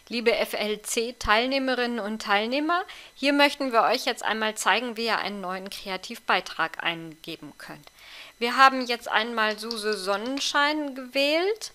Liebe FLC-Teilnehmerinnen und Teilnehmer, hier möchten wir euch jetzt einmal zeigen, wie ihr einen neuen Kreativbeitrag eingeben könnt. Wir haben jetzt einmal Suse Sonnenschein gewählt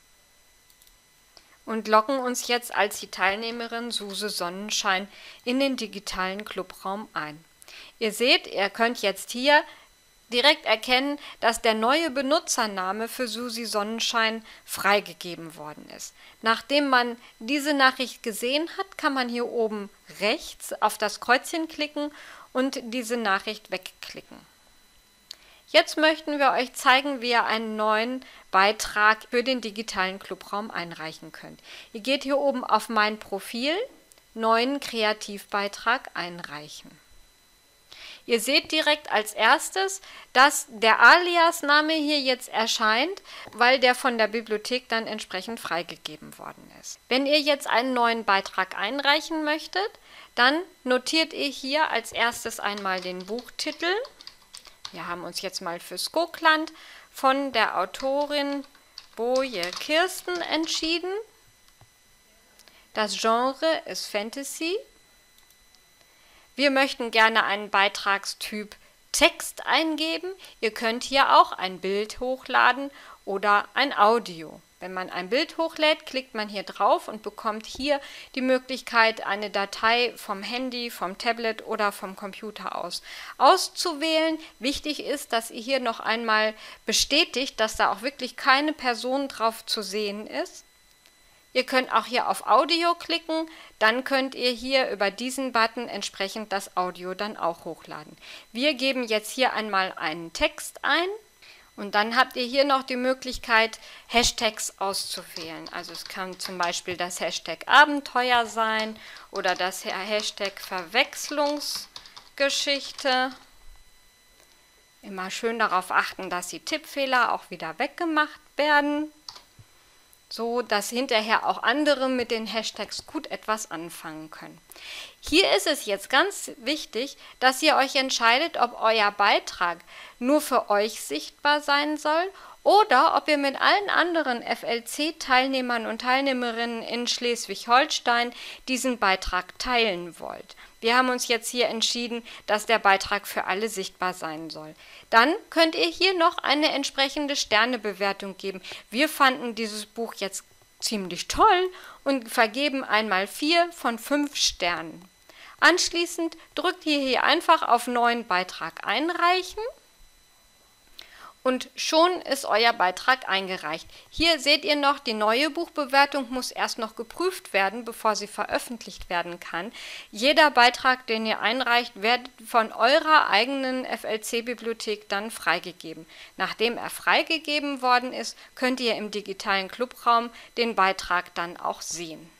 und loggen uns jetzt als die Teilnehmerin Suse Sonnenschein in den digitalen Clubraum ein. Ihr seht, ihr könnt jetzt hier direkt erkennen, dass der neue Benutzername für Susi Sonnenschein freigegeben worden ist. Nachdem man diese Nachricht gesehen hat, kann man hier oben rechts auf das Kreuzchen klicken und diese Nachricht wegklicken. Jetzt möchten wir euch zeigen, wie ihr einen neuen Beitrag für den digitalen Clubraum einreichen könnt. Ihr geht hier oben auf Mein Profil, neuen Kreativbeitrag einreichen. Ihr seht direkt als erstes, dass der Alias-Name hier jetzt erscheint, weil der von der Bibliothek dann entsprechend freigegeben worden ist. Wenn ihr jetzt einen neuen Beitrag einreichen möchtet, dann notiert ihr hier als erstes einmal den Buchtitel. Wir haben uns jetzt mal für Skogland von der Autorin Boje Kirsten entschieden. Das Genre ist Fantasy. Wir möchten gerne einen Beitragstyp Text eingeben. Ihr könnt hier auch ein Bild hochladen oder ein Audio. Wenn man ein Bild hochlädt, klickt man hier drauf und bekommt hier die Möglichkeit, eine Datei vom Handy, vom Tablet oder vom Computer aus auszuwählen. Wichtig ist, dass ihr hier noch einmal bestätigt, dass da auch wirklich keine Person drauf zu sehen ist. Ihr könnt auch hier auf Audio klicken, dann könnt ihr hier über diesen Button entsprechend das Audio dann auch hochladen. Wir geben jetzt hier einmal einen Text ein und dann habt ihr hier noch die Möglichkeit, Hashtags auszuwählen. Also es kann zum Beispiel das Hashtag Abenteuer sein oder das Hashtag Verwechslungsgeschichte. Immer schön darauf achten, dass die Tippfehler auch wieder weggemacht werden, so dass hinterher auch andere mit den Hashtags gut etwas anfangen können. Hier ist es jetzt ganz wichtig, dass ihr euch entscheidet, ob euer Beitrag nur für euch sichtbar sein soll oder ob ihr mit allen anderen FLC-Teilnehmern und Teilnehmerinnen in Schleswig-Holstein diesen Beitrag teilen wollt. Wir haben uns jetzt hier entschieden, dass der Beitrag für alle sichtbar sein soll. Dann könnt ihr hier noch eine entsprechende Sternebewertung geben. Wir fanden dieses Buch jetzt ziemlich toll und vergeben einmal 4 von 5 Sternen. Anschließend drückt ihr hier einfach auf Neuen Beitrag einreichen. Und schon ist euer Beitrag eingereicht. Hier seht ihr noch, die neue Buchbewertung muss erst noch geprüft werden, bevor sie veröffentlicht werden kann. Jeder Beitrag, den ihr einreicht, wird von eurer eigenen FLC-Bibliothek dann freigegeben. Nachdem er freigegeben worden ist, könnt ihr im digitalen Clubraum den Beitrag dann auch sehen.